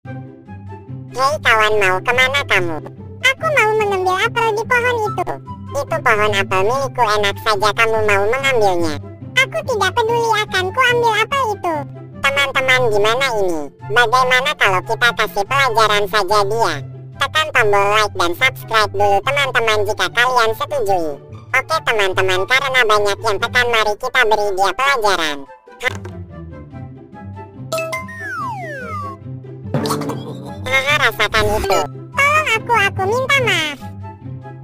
Hei kawan, mau kemana kamu? Aku mau mengambil apel di pohon itu. Itu pohon apel milikku, enak saja kamu mau mengambilnya. Aku tidak peduli, akan ku ambil apel itu. Teman-teman, gimana ini? Bagaimana kalau kita kasih pelajaran saja dia? Tekan tombol like dan subscribe dulu teman-teman jika kalian setujui. Oke teman-teman, karena banyak yang tekan, mari kita beri dia pelajaran. Haha, rasakan itu. Tolong aku minta maaf.